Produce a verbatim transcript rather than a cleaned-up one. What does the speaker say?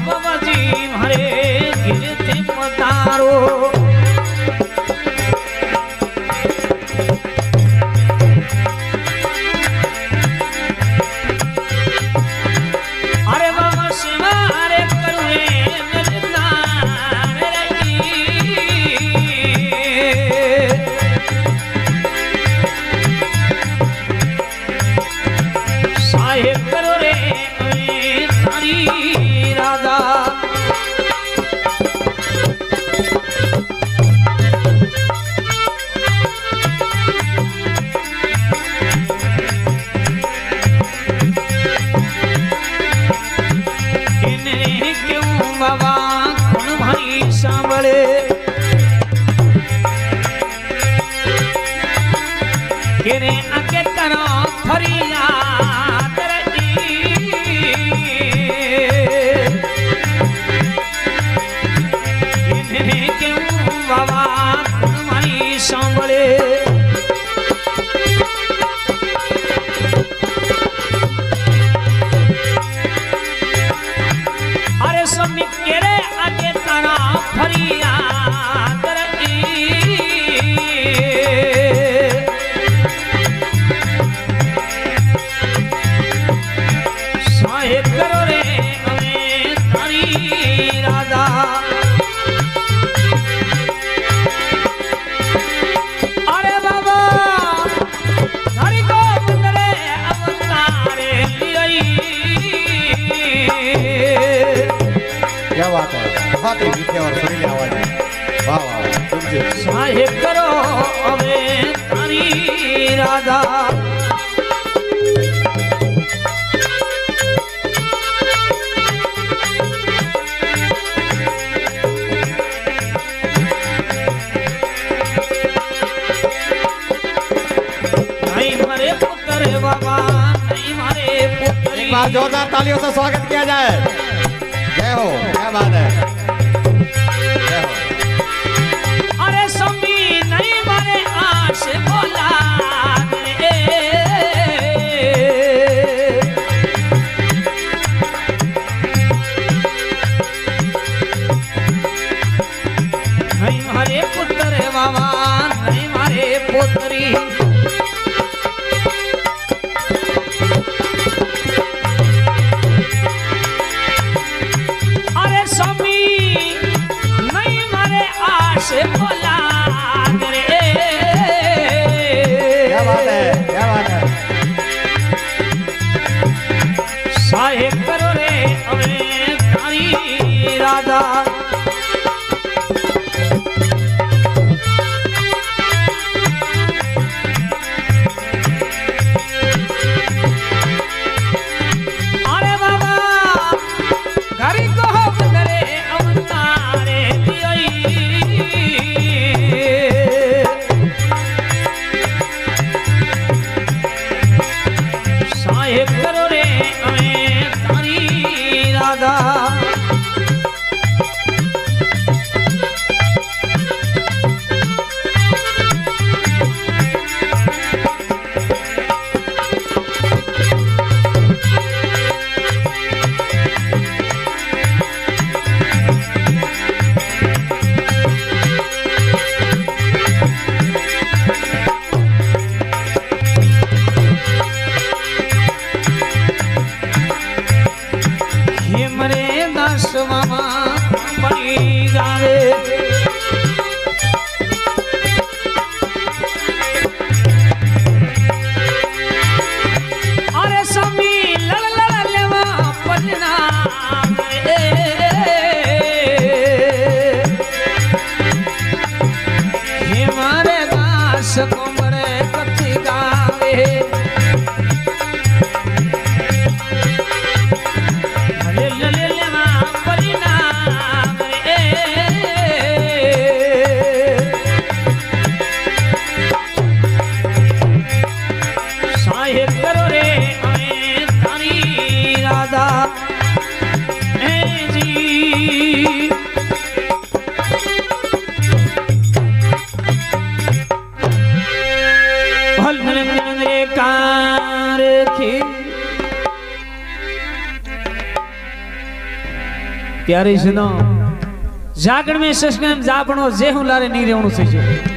बाबा जी मारे गिरे थे पधारो अरे बाबा सेवा अरे करुए मिलना साहेब करो रे तारी राधा इन्हें क्यों बाबा कौन भाई सांभले किने आगे करो फरियाद इन्हें क्यों बाबा तुम्हारी सांभले अरे समी केरे आगे करो फरियाद साहेब करो रे हमें तारी राधा अरे बाबा हरि को बंदरे अवतारे लियाई क्या बात है बहुत ही मीठे और सुरीले आवाज है वाह वाह तुमसे साहेब करो हमें तारी राधा बाबा नहीं मारे पुत्री एक बार जोरदार तालियों से स्वागत किया जाए जय हो क्या बात है जय हो अरे समी नहीं मारे आश बोला रे नहीं मारे पुत्र बाबा नहीं मारे पुत्री से बोला रे क्या बात है क्या बात है साहेब करो रे हमें तारी राधा अरे बाबा घरी को बंदरे अवतारे दियोई साहेब करो रे हमें तारी राधा मामा बड़ी गावे अरे समी लल लल लेवा पलना हमारे दास कुमरे कथी गावे प्यारे सुनो जागरण में सस्कन जापणो जे हूं लारे नी रेवणो से जो